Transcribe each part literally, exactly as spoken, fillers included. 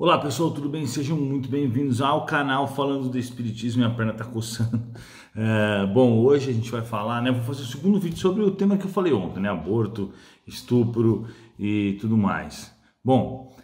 Olá pessoal, tudo bem? Sejam muito bem-vindos ao canal Falando do Espiritismo. Minha perna tá coçando. É, bom, hoje a gente vai falar, né? Vou fazer o segundo vídeo sobre o tema que eu falei ontem, né? Aborto, estupro e tudo mais. Bom,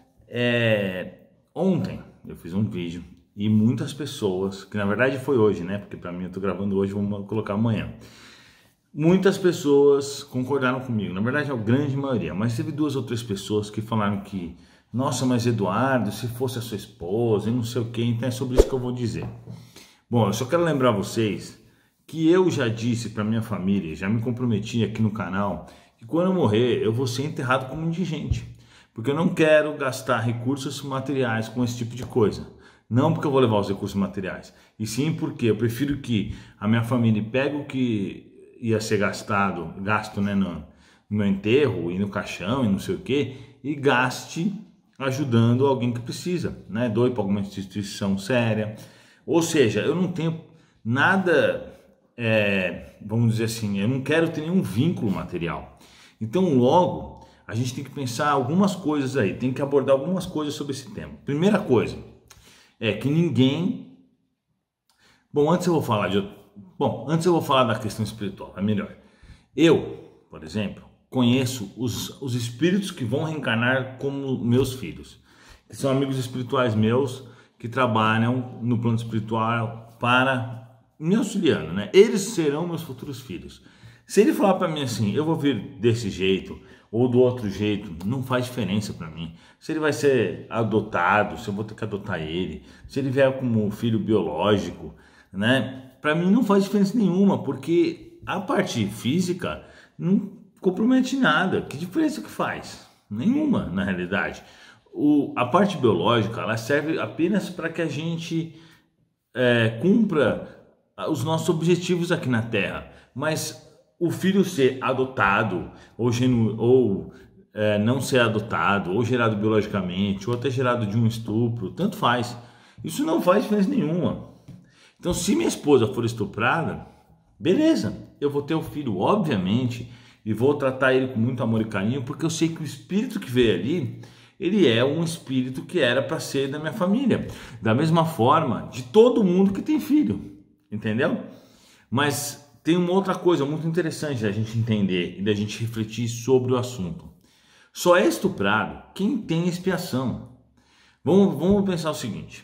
é, ontem eu fiz um vídeo e muitas pessoas, que na verdade foi hoje, né? Porque pra mim eu tô gravando hoje, vamos colocar amanhã. Muitas pessoas concordaram comigo, na verdade é a grande maioria, mas teve duas ou três pessoas que falaram que nossa, mas Eduardo, se fosse a sua esposa e não sei o que, então é sobre isso que eu vou dizer. Bom, eu só quero lembrar vocês que eu já disse para minha família, já me comprometi aqui no canal, que quando eu morrer eu vou ser enterrado como indigente, porque eu não quero gastar recursos materiais com esse tipo de coisa. Não porque eu vou levar os recursos materiais, e sim porque eu prefiro que a minha família pegue o que ia ser gastado, gasto né, no, no meu enterro e no caixão e não sei o que, e gaste ajudando alguém que precisa, né? Doe para alguma instituição séria. Ou seja, eu não tenho nada, é, vamos dizer assim, eu não quero ter nenhum vínculo material. Então, logo, a gente tem que pensar algumas coisas aí, tem que abordar algumas coisas sobre esse tema. Primeira coisa é que ninguém... Bom, antes eu vou falar de... Bom, antes eu vou falar da questão espiritual, é melhor. Eu, por exemplo, conheço os, os espíritos que vão reencarnar como meus filhos, que são amigos espirituais meus que trabalham no plano espiritual para me auxiliando, né? Eles serão meus futuros filhos. Se ele falar para mim assim, eu vou vir desse jeito ou do outro jeito, não faz diferença para mim. Se ele vai ser adotado, se eu vou ter que adotar ele, se ele vier como filho biológico, né? Para mim não faz diferença nenhuma, porque a parte física não compromete nada. Que diferença que faz? Nenhuma, na realidade. O, a parte biológica, ela serve apenas para que a gente é, cumpra os nossos objetivos aqui na Terra. Mas o filho ser adotado, ou, genu, ou é, não ser adotado, ou gerado biologicamente, ou até gerado de um estupro, tanto faz. Isso não faz diferença nenhuma. Então, se minha esposa for estuprada, beleza, eu vou ter o filho, obviamente, e vou tratar ele com muito amor e carinho, porque eu sei que o espírito que veio ali, ele é um espírito que era para ser da minha família. Da mesma forma, de todo mundo que tem filho, entendeu? Mas tem uma outra coisa muito interessante da gente entender e da gente refletir sobre o assunto. Só é estuprado quem tem expiação. Vamos, vamos pensar o seguinte.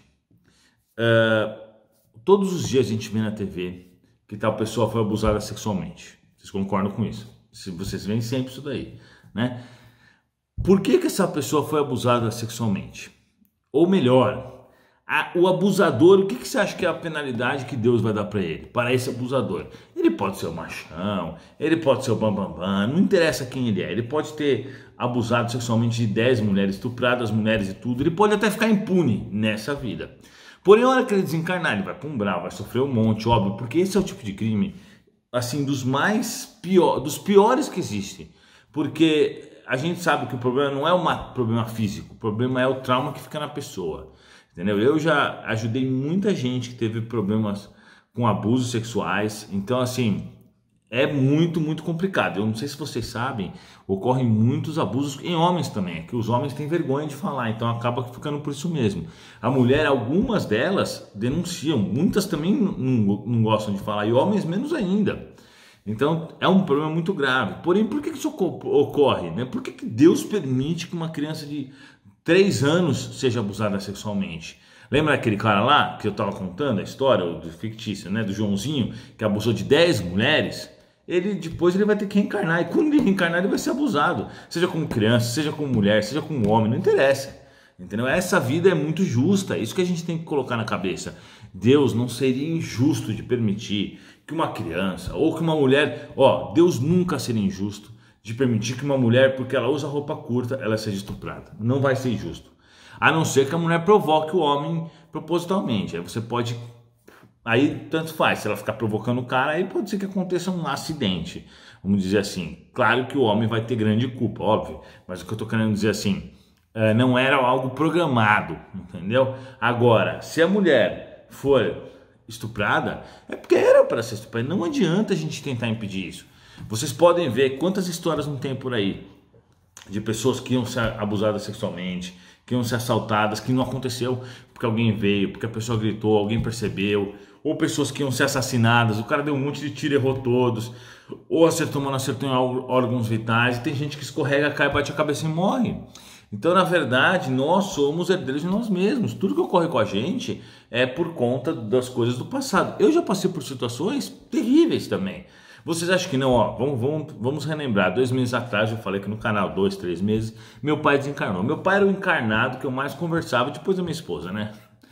Uh, todos os dias a gente vê na T V que tal pessoa foi abusada sexualmente. Vocês concordam com isso? Se vocês veem sempre isso daí, né? Por que que essa pessoa foi abusada sexualmente? Ou melhor, a, o abusador, o que que você acha que é a penalidade que Deus vai dar para ele? Para esse abusador? Ele pode ser o machão, ele pode ser o bambambam, bam, bam, não interessa quem ele é. Ele pode ter abusado sexualmente de dez mulheres, estuprado as mulheres e tudo. Ele pode até ficar impune nessa vida. Porém, a hora que ele desencarnar, ele vai para um brau, vai sofrer um monte, óbvio, porque esse é o tipo de crime assim, dos mais pior, dos piores que existem, porque a gente sabe que o problema não é um problema físico, o problema é o trauma que fica na pessoa, entendeu? Eu já ajudei muita gente que teve problemas com abusos sexuais, então assim, é muito, muito complicado. Eu não sei se vocês sabem, ocorrem muitos abusos em homens também, que os homens têm vergonha de falar, então acaba ficando por isso mesmo. A mulher, algumas delas denunciam, muitas também não, não gostam de falar, e homens menos ainda. Então é um problema muito grave. Porém, por que isso ocorre? Né? Por que que Deus permite que uma criança de três anos seja abusada sexualmente? Lembra aquele cara lá que eu estava contando a história, do fictício, né, do Joãozinho, que abusou de dez mulheres? Ele depois ele vai ter que reencarnar, e quando ele reencarnar ele vai ser abusado, seja como criança, seja como mulher, seja como homem, não interessa, entendeu? Essa vida é muito justa, é isso que a gente tem que colocar na cabeça. Deus não seria injusto de permitir que uma criança ou que uma mulher, ó, Deus nunca seria injusto de permitir que uma mulher, porque ela usa roupa curta, ela seja estuprada. Não vai ser injusto, a não ser que a mulher provoque o homem propositalmente. Aí você pode... Aí tanto faz, se ela ficar provocando o cara, aí pode ser que aconteça um acidente, vamos dizer assim. Claro que o homem vai ter grande culpa, óbvio, mas o que eu tô querendo dizer assim, não era algo programado, entendeu? Agora, se a mulher for estuprada, é porque era para ser estuprada, não adianta a gente tentar impedir isso. Vocês podem ver quantas histórias não tem por aí de pessoas que iam ser abusadas sexualmente, que iam ser assaltadas, que não aconteceu porque alguém veio, porque a pessoa gritou, alguém percebeu, ou pessoas que iam ser assassinadas, o cara deu um monte de tiro e errou todos, ou acertou, mas não acertou em órgãos vitais, e tem gente que escorrega, cai, bate a cabeça e morre. Então, na verdade, nós somos herdeiros de nós mesmos. Tudo que ocorre com a gente é por conta das coisas do passado. Eu já passei por situações terríveis também. Vocês acham que não? Ó, vamos, vamos, vamos relembrar. Dois meses atrás eu falei aqui no canal, dois, três meses, meu pai desencarnou. Meu pai era o encarnado que eu mais conversava depois da minha esposa, né?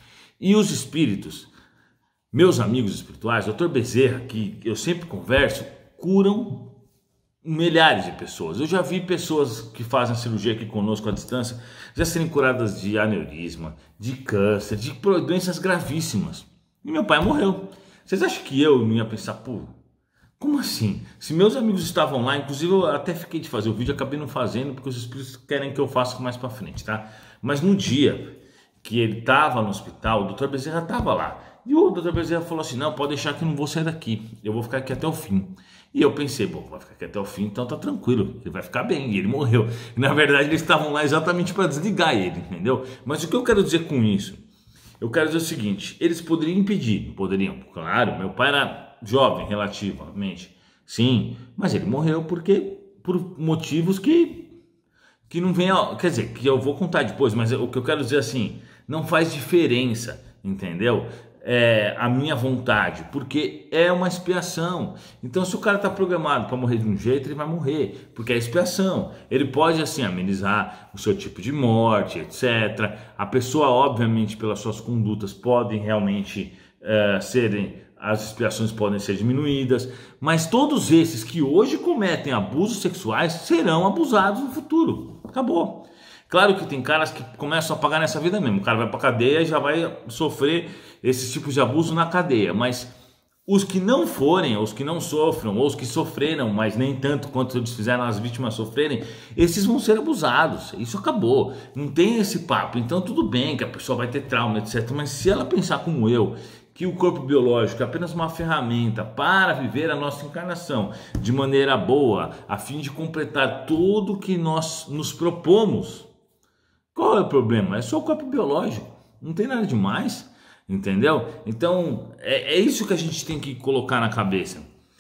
E os espíritos, meus amigos espirituais, doutor Bezerra, que eu sempre converso, curam milhares de pessoas. Eu já vi pessoas que fazem a cirurgia aqui conosco à distância já serem curadas de aneurisma, de câncer, de doenças gravíssimas. E meu pai morreu. Vocês acham que eu não ia pensar, pô, como assim? Se meus amigos estavam lá, inclusive eu até fiquei de fazer o vídeo, acabei não fazendo porque os espíritos querem que eu faça mais pra frente, tá? Mas no dia que ele estava no hospital, o doutor Bezerra estava lá. E o doutor Bezerra falou assim, não, pode deixar que eu não vou sair daqui, eu vou ficar aqui até o fim. E eu pensei, bom, vai ficar aqui até o fim, então tá tranquilo, ele vai ficar bem, e ele morreu. E, na verdade, eles estavam lá exatamente para desligar ele, entendeu? Mas o que eu quero dizer com isso? Eu quero dizer o seguinte, eles poderiam impedir, poderiam, claro, meu pai era jovem relativamente, sim, mas ele morreu porque, por motivos que, que não vem, ao, quer dizer, que eu vou contar depois, mas o que eu quero dizer assim, não faz diferença, entendeu? É, a minha vontade, porque é uma expiação. Então, se o cara está programado para morrer de um jeito, ele vai morrer, porque é expiação. Ele pode assim amenizar o seu tipo de morte, etcétera. A pessoa, obviamente, pelas suas condutas, podem realmente é, serem, as expiações podem ser diminuídas, mas todos esses que hoje cometem abusos sexuais serão abusados no futuro. Acabou. Claro que tem caras que começam a pagar nessa vida mesmo. O cara vai para cadeia e já vai sofrer esses tipos de abuso na cadeia. Mas os que não forem, os que não sofram, ou os que sofreram, mas nem tanto quanto eles fizeram as vítimas sofrerem, esses vão ser abusados. Isso acabou. Não tem esse papo. Então tudo bem que a pessoa vai ter trauma, etcétera. Mas se ela pensar como eu, que o corpo biológico é apenas uma ferramenta para viver a nossa encarnação de maneira boa, a fim de completar tudo que nós nos propomos, qual é o problema? É só o corpo biológico, não tem nada demais, entendeu? Então é, é isso que a gente tem que colocar na cabeça.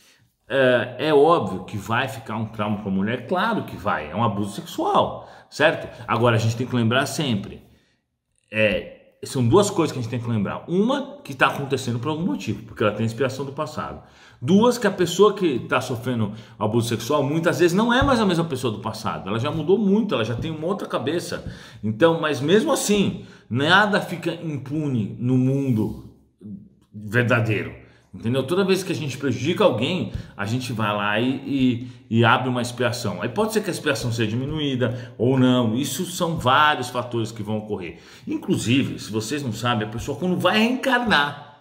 É, é óbvio que vai ficar um trauma para a mulher, claro que vai, é um abuso sexual, certo? Agora a gente tem que lembrar sempre, é, são duas coisas que a gente tem que lembrar. Uma, que está acontecendo por algum motivo, porque ela tem inspiração do passado. Duas, que a pessoa que está sofrendo abuso sexual muitas vezes não é mais a mesma pessoa do passado. Ela já mudou muito, ela já tem uma outra cabeça. Então, mas mesmo assim, nada fica impune no mundo verdadeiro. Entendeu? Toda vez que a gente prejudica alguém, a gente vai lá e, e, e abre uma expiação. Aí pode ser que a expiação seja diminuída ou não. Isso são vários fatores que vão ocorrer. Inclusive, se vocês não sabem, a pessoa quando vai reencarnar,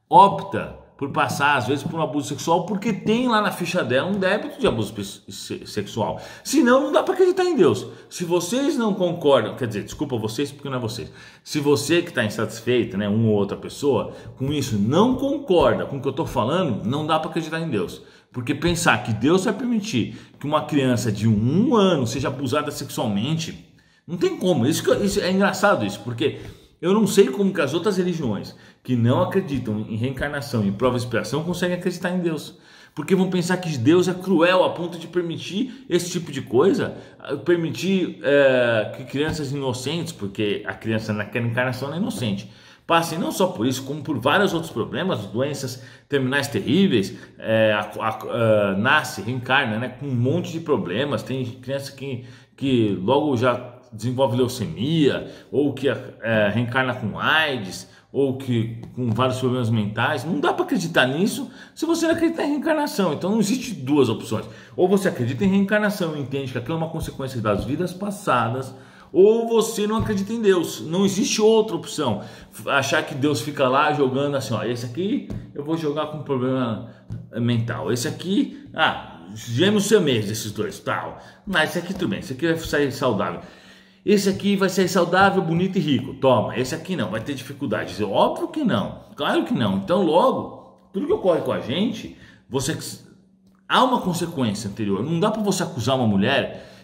opta por passar às vezes por um abuso sexual porque tem lá na ficha dela um débito de abuso sexual. Senão não dá para acreditar em Deus. Se vocês não concordam, quer dizer, desculpa vocês porque não é vocês. Se você que está insatisfeito, né, uma ou outra pessoa, com isso não concorda com o que eu estou falando, não dá para acreditar em Deus. Porque pensar que Deus vai permitir que uma criança de um ano seja abusada sexualmente, não tem como. Isso, isso é engraçado isso, porque eu não sei como que as outras religiões que não acreditam em reencarnação e prova e expiação conseguem acreditar em Deus. Porque vão pensar que Deus é cruel a ponto de permitir esse tipo de coisa, permitir é, que crianças inocentes, porque a criança naquela encarnação é inocente, passem não só por isso, como por vários outros problemas, doenças terminais terríveis, é, a, a, a, nasce, reencarna, né, com um monte de problemas. Tem criança que, que logo já desenvolve leucemia, ou que é, reencarna com AIDS, ou que com vários problemas mentais. Não dá para acreditar nisso se você não acredita em reencarnação. Então não existe duas opções. Ou você acredita em reencarnação e entende que aquilo é uma consequência das vidas passadas, ou você não acredita em Deus. Não existe outra opção. Achar que Deus fica lá jogando assim, ó, esse aqui eu vou jogar com problema mental, esse aqui, ah, gêmeos siameses desses dois, tal. Mas esse aqui tudo bem, esse aqui vai sair saudável. Esse aqui vai ser saudável, bonito e rico. Toma, esse aqui não, vai ter dificuldades. Óbvio que não, claro que não. Então logo, tudo que ocorre com a gente, você há uma consequência anterior. Não dá para você acusar uma mulher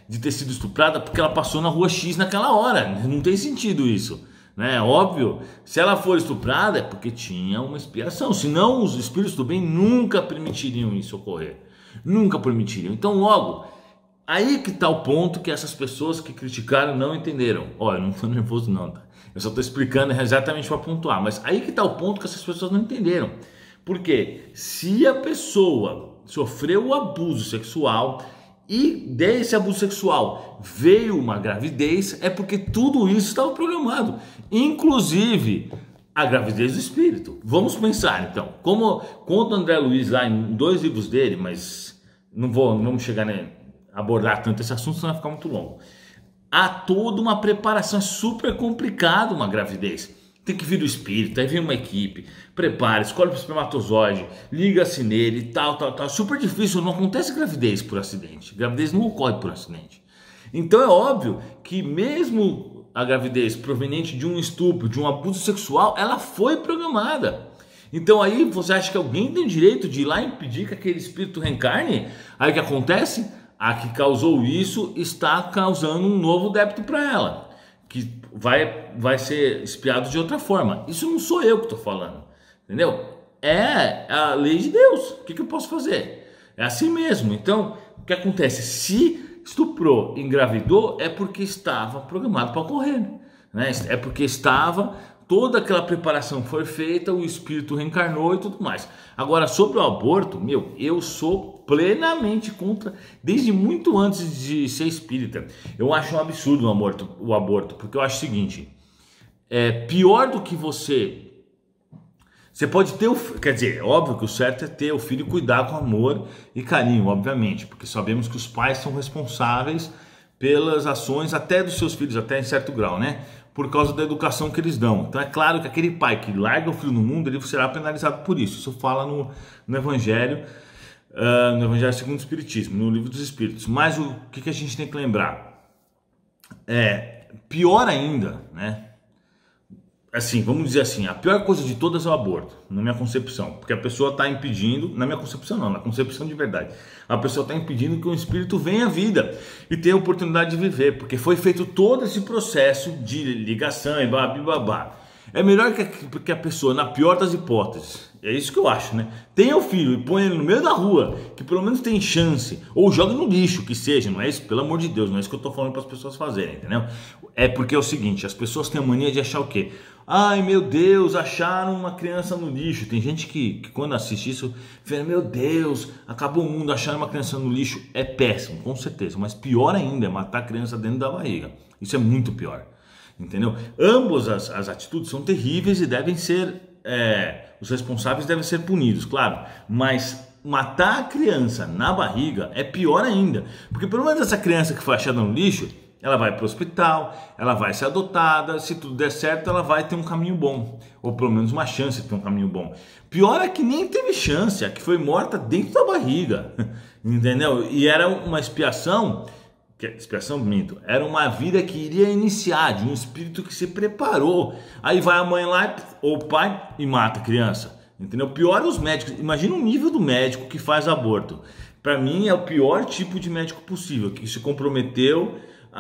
de ter sido estuprada porque ela passou na rua X naquela hora. Não tem sentido isso, né? Óbvio, se ela for estuprada é porque tinha uma expiação, senão os espíritos do bem nunca permitiriam isso ocorrer, nunca permitiriam. Então logo, aí que está o ponto que essas pessoas que criticaram não entenderam. Olha, eu não estou nervoso não, tá? Eu só estou explicando exatamente para pontuar, mas aí que está o ponto que essas pessoas não entenderam. Porque se a pessoa sofreu o abuso sexual e desse abuso sexual veio uma gravidez, é porque tudo isso estava programado, inclusive a gravidez do espírito. Vamos pensar então, como conta o André Luiz lá em dois livros dele, mas não vou, não vamos chegar a abordar tanto esse assunto, senão vai ficar muito longo. Há toda uma preparação, é super complicado uma gravidez. Tem que vir o espírito, aí vem uma equipe, prepara, escolhe o espermatozoide, liga-se nele, tal, tal, tal. Super difícil, não acontece gravidez por acidente. Gravidez não ocorre por acidente. Então é óbvio que mesmo a gravidez proveniente de um estupro, de um abuso sexual, ela foi programada. Então aí você acha que alguém tem o direito de ir lá e impedir que aquele espírito reencarne? Aí o que acontece? A que causou isso está causando um novo débito para ela, que vai, vai ser espiado de outra forma. Isso não sou eu que estou falando, entendeu? É a lei de Deus. O que, que eu posso fazer? É assim mesmo. Então, o que acontece? Se estuprou, engravidou, é porque estava programado para ocorrer, né? É porque estava, toda aquela preparação foi feita, o espírito reencarnou e tudo mais. Agora, sobre o aborto, meu, eu sou plenamente contra, desde muito antes de ser espírita. Eu acho um absurdo o aborto, o aborto, porque eu acho o seguinte, é pior do que você... Você pode ter o... Quer dizer, é óbvio que o certo é ter o filho e cuidar com amor e carinho, obviamente, porque sabemos que os pais são responsáveis pelas ações até dos seus filhos, até em certo grau, né? Por causa da educação que eles dão. Então é claro que aquele pai que larga o filho no mundo, ele será penalizado por isso. Isso fala no, no Evangelho, uh, no Evangelho segundo o Espiritismo, no Livro dos Espíritos. Mas o que, que a gente tem que lembrar? É, pior ainda, né? Assim, vamos dizer assim, a pior coisa de todas é o aborto, na minha concepção, porque a pessoa está impedindo, na minha concepção não, na concepção de verdade, a pessoa está impedindo que o espírito venha à vida e tenha a oportunidade de viver, porque foi feito todo esse processo de ligação e babá. É melhor que a, que a pessoa, na pior das hipóteses, é isso que eu acho, né? Tenha o filho e põe ele no meio da rua, que pelo menos tem chance, ou joga no lixo, que seja, não é isso? Pelo amor de Deus, não é isso que eu tô falando para as pessoas fazerem, entendeu? É porque é o seguinte, as pessoas têm a mania de achar o quê? Ai meu Deus, acharam uma criança no lixo. Tem gente que, que quando assiste isso, fala, meu Deus, acabou o mundo, acharam uma criança no lixo. É péssimo, com certeza, mas pior ainda é matar a criança dentro da barriga. Isso é muito pior. Entendeu? Ambas as, as atitudes são terríveis e devem ser, é, os responsáveis devem ser punidos, claro, mas matar a criança na barriga é pior ainda, porque pelo menos essa criança que foi achada no lixo, ela vai para o hospital, ela vai ser adotada, se tudo der certo ela vai ter um caminho bom, ou pelo menos uma chance de ter um caminho bom. Pior é que nem teve chance, a que foi morta dentro da barriga, entendeu? E era uma expiação... expiação, minto, era uma vida que iria iniciar, de um espírito que se preparou. Aí vai a mãe lá, ou o pai, e mata a criança, entendeu? Pior é os médicos, imagina o nível do médico que faz aborto. Para mim é o pior tipo de médico possível, que se comprometeu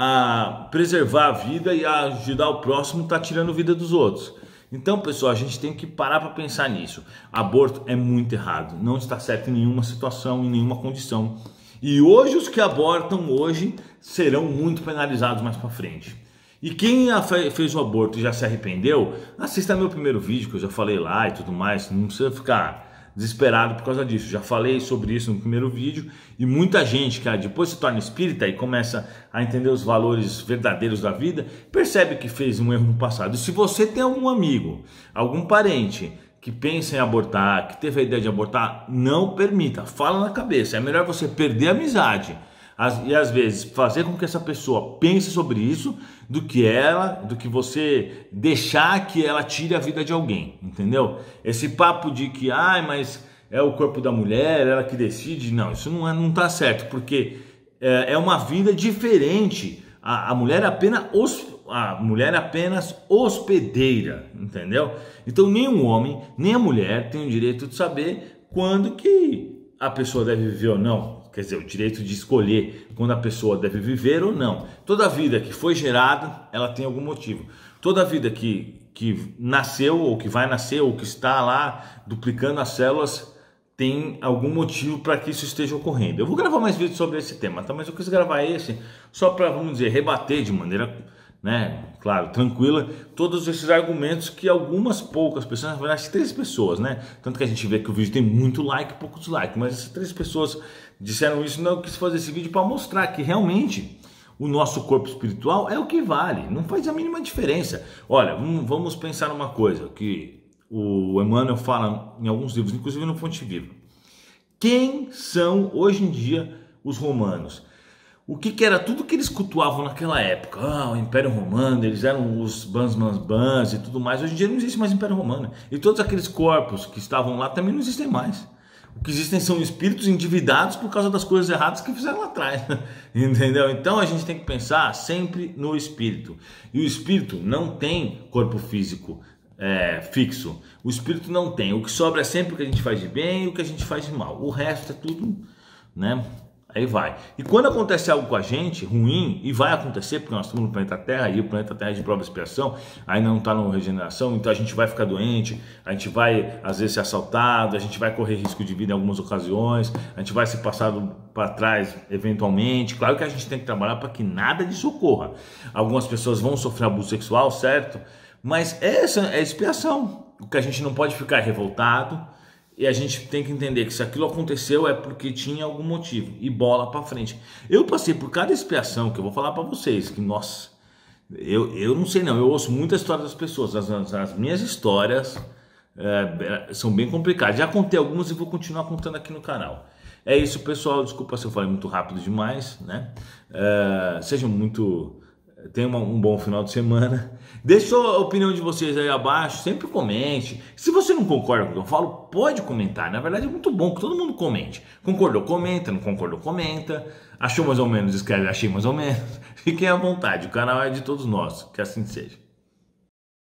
a preservar a vida e a ajudar o próximo, tá tirando a vida dos outros. Então, pessoal, a gente tem que parar para pensar nisso. Aborto é muito errado, não está certo em nenhuma situação, em nenhuma condição. E hoje os que abortam hoje serão muito penalizados mais para frente. E quem fez o aborto e já se arrependeu, assista meu primeiro vídeo que eu já falei lá e tudo mais. Não precisa ficar desesperado por causa disso. Já falei sobre isso no primeiro vídeo. E muita gente que depois se torna espírita e começa a entender os valores verdadeiros da vida, percebe que fez um erro no passado. E se você tem algum amigo, algum parente que pensa em abortar, que teve a ideia de abortar, não permita, fala na cabeça. É melhor você perder a amizade e às vezes fazer com que essa pessoa pense sobre isso do que ela, do que você deixar que ela tire a vida de alguém, entendeu? Esse papo de que, ai, mas é o corpo da mulher, ela que decide, não, isso não, é, não tá certo, porque é, é uma vida diferente. A, a mulher é apenas os A mulher é apenas hospedeira, entendeu? Então nem o homem, nem a mulher tem o direito de saber quando que a pessoa deve viver ou não. quer dizer, o direito de escolher quando a pessoa deve viver ou não. Toda vida que foi gerada, ela tem algum motivo. Toda vida que, que nasceu, ou que vai nascer, ou que está lá duplicando as células, tem algum motivo para que isso esteja ocorrendo. Eu vou gravar mais vídeos sobre esse tema, tá? Mas eu quis gravar esse só para, vamos dizer, rebater de maneira, né, claro, tranquila, todos esses argumentos que algumas poucas pessoas, na verdade três pessoas, né, tanto que a gente vê que o vídeo tem muito like e pouco dislike, mas essas três pessoas disseram isso. Não, eu quis fazer esse vídeo para mostrar que realmente o nosso corpo espiritual é o que vale, não faz a mínima diferença. Olha, vamos pensar numa coisa que o Emmanuel fala em alguns livros, inclusive no Fonte Viva. Quem são hoje em dia os romanos? O que, que era tudo que eles cultuavam naquela época? Ah, o Império Romano, eles eram os bans, bans, bans e tudo mais. Hoje em dia não existe mais Império Romano. E todos aqueles corpos que estavam lá também não existem mais. O que existem são espíritos endividados por causa das coisas erradas que fizeram lá atrás. Entendeu? Então a gente tem que pensar sempre no espírito. E o espírito não tem corpo físico É, fixo. O espírito não tem. O que sobra é sempre o que a gente faz de bem e o que a gente faz de mal. O resto é tudo, né? Aí vai. E quando acontece algo com a gente ruim, e vai acontecer, porque nós estamos no planeta Terra, e o planeta Terra é de prova e expiação, ainda não está na regeneração, então a gente vai ficar doente, a gente vai às vezes ser assaltado, a gente vai correr risco de vida em algumas ocasiões, a gente vai ser passado para trás eventualmente. Claro que a gente tem que trabalhar para que nada disso ocorra. Algumas pessoas vão sofrer abuso sexual, certo? Mas essa é a expiação. O que a gente não pode ficar revoltado, e a gente tem que entender que se aquilo aconteceu é porque tinha algum motivo, e bola para frente. Eu passei por cada expiação que eu vou falar para vocês, que nossa, eu, eu não sei não, eu ouço muitas histórias das pessoas, as, as, as minhas histórias é, são bem complicadas. Já contei algumas e vou continuar contando aqui no canal. É isso, pessoal, desculpa se eu falei muito rápido demais, né? É, sejam muito... Tenha um bom final de semana. Deixe a opinião de vocês aí abaixo. Sempre comente. Se você não concorda com o que eu falo, pode comentar. Na verdade é muito bom que todo mundo comente. Concordou, comenta. Não concordou, comenta. Achou mais ou menos, escreve achei mais ou menos. Fiquem à vontade. O canal é de todos nós. Que assim seja.